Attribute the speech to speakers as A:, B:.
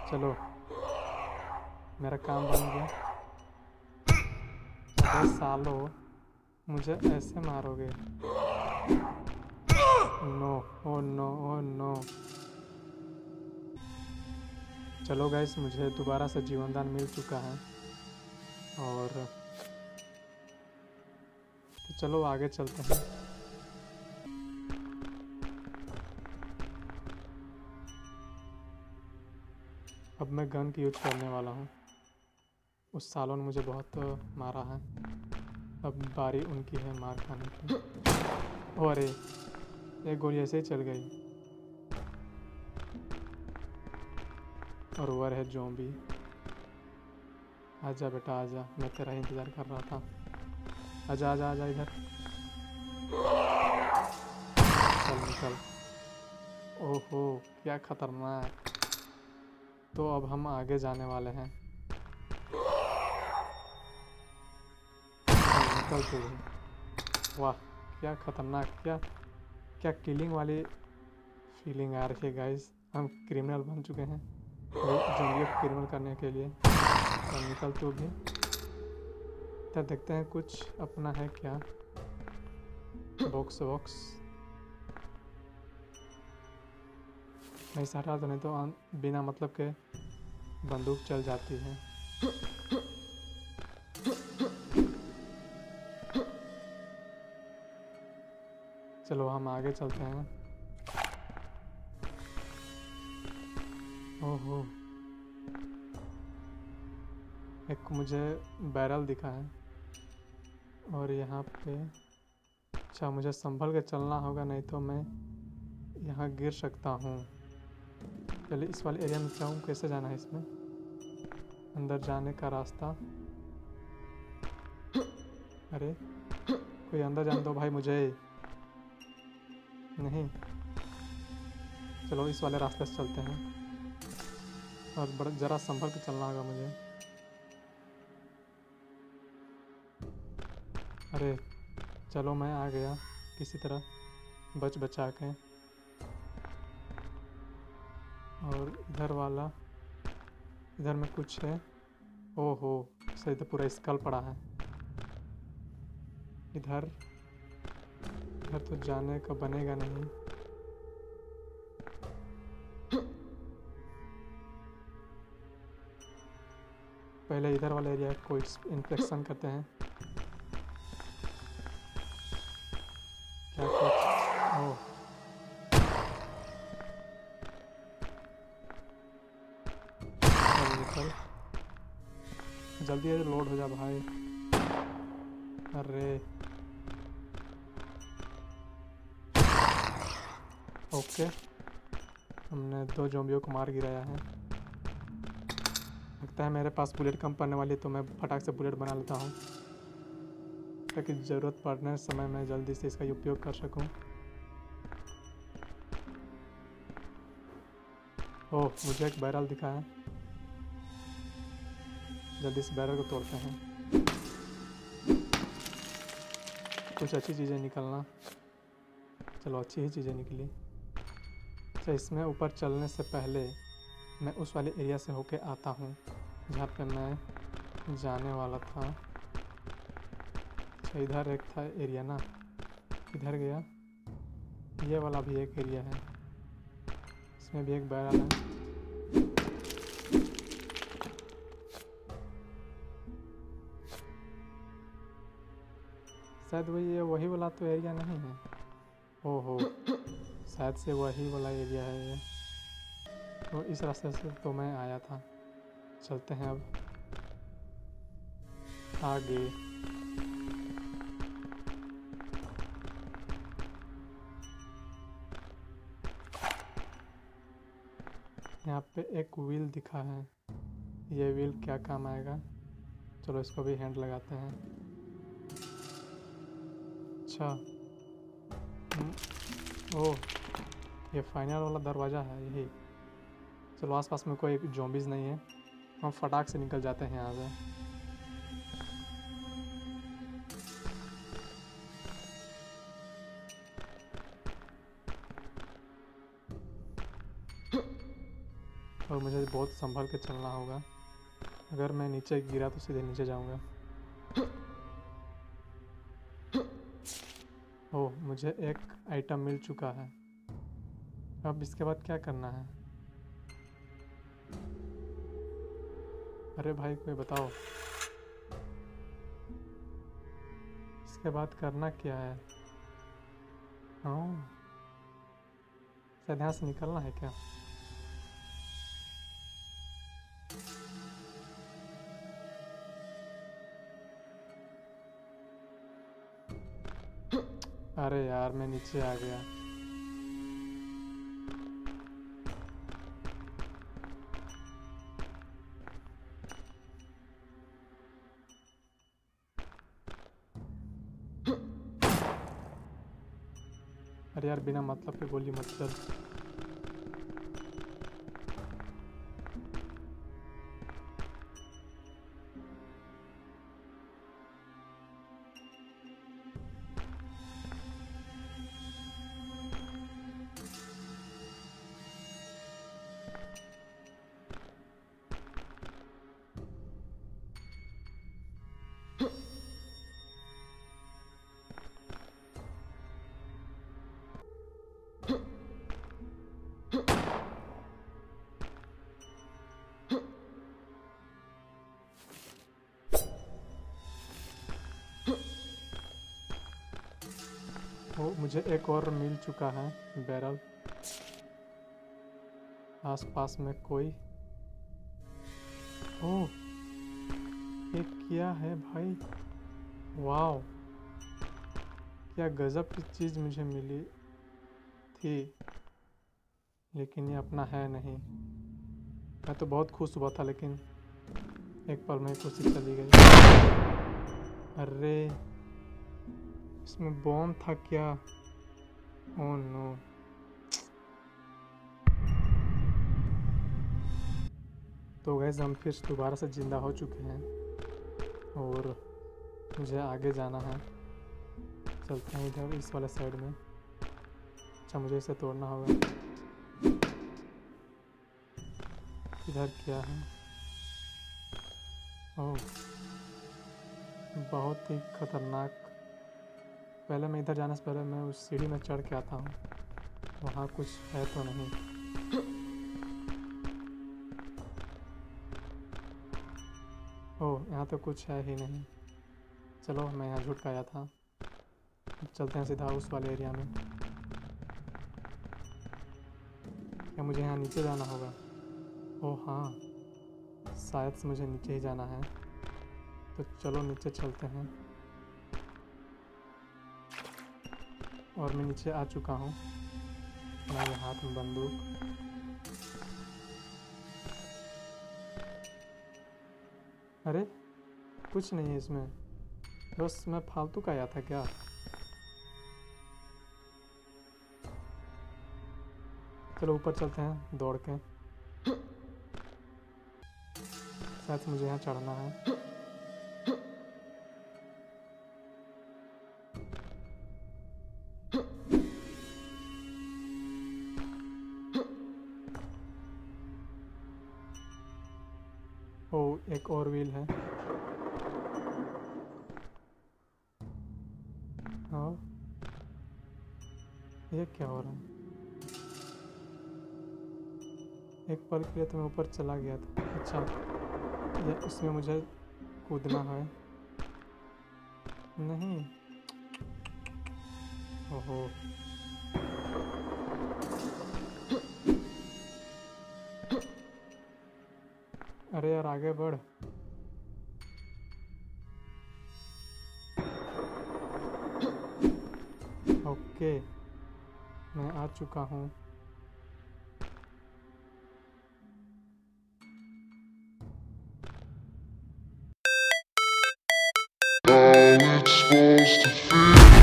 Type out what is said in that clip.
A: चलो, मेरा काम बन गया। अबे सालो, मुझे ऐसे मारोगे? No, oh no, oh no. चलो गाइस, मुझे दोबारा से जीवनदान मिल चुका है। और तो चलो आगे चलते हैं। अब मैं गन की यूज करने वाला हूँ। उस सालों ने मुझे बहुत मारा है। अब बारी उनकी है मार खाने की। ओ अरे, एक गोली ऐसे ही चल गई। और वो है ज़ॉम्बी। आजा बेटा आजा, मैं तेरा ही इंतज़ार कर रहा था। आजा आजा आजा इधर। चल निकल। ओहो, क्या खतरनाक। तो अब हम आगे जाने वाले हैं। चल निकल तू भी। वाह, क्या खतरनाक, क्या किलिंग वाली फीलिंग आ रही है गाइस। हम क्रिमिनल बन चुके हैं ज़ॉम्बियों को क्रिमिनल करने के लिए। चल निकल तू भी। तब देखते हैं कुछ अपना है क्या। बॉक्स वॉक्स नहीं सटा तो नहीं तो बिना मतलब के बंदूक चल जाती है। चलो हम आगे चलते हैं। ओहो, एक मुझे बैरल दिखा है। और यहाँ पे अच्छा, मुझे संभल के चलना होगा, नहीं तो मैं यहाँ गिर सकता हूँ। चलिए इस वाले एरिया में जाऊँ। कैसे जाना है इसमें? अंदर जाने का रास्ता। अरे, कोई अंदर जाने दो भाई मुझे। नहीं, चलो इस वाले रास्ते से चलते हैं। और बड़ा ज़रा संभल के चलना होगा मुझे। अरे चलो, मैं आ गया किसी तरह बच बचा के। और इधर वाला, इधर में कुछ है। ओहो, सही तो पूरा स्कल पड़ा है। इधर इधर तो जाने का बनेगा नहीं। पहले इधर वाले एरिया को इंस्पेक्शन करते हैं। क्या कुछ? ओह, चल निकल जल्दी लोड हो जा भाई। अरे ओके, हमने 2 ज़ॉम्बियों को मार गिराया है। लगता है मेरे पास बुलेट कम पड़ने वाली है, तो मैं फटाक से बुलेट बना लेता हूँ ताकि ज़रूरत पड़ने समय मैं जल्दी से इसका उपयोग कर सकूँ। ओह, मुझे एक बैरल दिखा है। जल्दी से बैरल को तोड़ते हैं। कुछ अच्छी चीज़ें निकलना। चलो अच्छी ही चीज़ें निकली। तो इसमें ऊपर चलने से पहले मैं उस वाले एरिया से होके आता हूँ जहाँ पे मैं जाने वाला था। अच्छा, इधर एक था एरिया ना, इधर गया। ये वाला भी एक एरिया है, इसमें भी एक बैरल है। शायद वही वाला तो एरिया नहीं है। ओहो, शायद से वही वाला एरिया है ये। तो इस रास्ते से तो मैं आया था। चलते हैं अब आगे। यहाँ पे एक व्हील दिखा है। ये व्हील क्या काम आएगा? चलो इसको भी हैंड लगाते हैं। अच्छा, ओह, ये फाइनल वाला दरवाज़ा है यही। चलो आसपास में कोई ज़ॉम्बीज़ नहीं है, हम फटाक से निकल जाते हैं यहाँ से। और मुझे बहुत संभल के चलना होगा। अगर मैं नीचे गिरा तो सीधे नीचे जाऊंगा। ओह, मुझे एक आइटम मिल चुका है। अब इसके बाद क्या करना है? अरे भाई, कोई बताओ इसके बाद करना क्या है? हाँ, शायद यहाँ से निकलना है क्या? अरे यार, मैं नीचे आ गया। अरे यार, बिना मतलब के गोली मत चल। वो मुझे एक और मिल चुका है बैरल। आसपास में कोई? ओह, ये क्या है भाई? वाओ, क्या गजब की चीज़ मुझे मिली थी, लेकिन ये अपना है नहीं। मैं तो बहुत खुश हुआ था, लेकिन एक पल में खुशी चली गई। अरे, इसमें बॉम्ब था क्या? Oh no. तो गैस, हम फिर दोबारा से ज़िंदा हो चुके हैं और मुझे आगे जाना है। चलते हैं इधर इस वाले साइड में। अच्छा, मुझे इसे तोड़ना होगा। इधर क्या है? ओह, बहुत ही खतरनाक। पहले मैं इधर जाने से पहले मैं उस सीढ़ी में चढ़ के आता हूँ, वहाँ कुछ है तो नहीं। ओह, यहाँ तो कुछ है ही नहीं। चलो, मैं यहाँ झूठ आया था। चलते हैं सीधा उस वाले एरिया में। क्या मुझे यहाँ नीचे जाना होगा? ओह हाँ, शायद से मुझे नीचे ही जाना है। तो चलो नीचे चलते हैं। और मैं नीचे आ चुका हूँ। मेरे हाथ में बंदूक। अरे, कुछ नहीं है इसमें, बस मैं फालतू का आया था क्या? चलो ऊपर चलते हैं दौड़ के। शायद मुझे यहाँ चढ़ना है। ओह, एक और व्हील है। हाँ, ये क्या हो रहा है? एक पल के लिए तो मैं ऊपर चला गया था। अच्छा, ये इसमें मुझे कूदना है? नहीं। ओहो, अरे यार, आगे बढ़। ओके, मैं आ चुका हूँ।
B: How it's supposed to feel.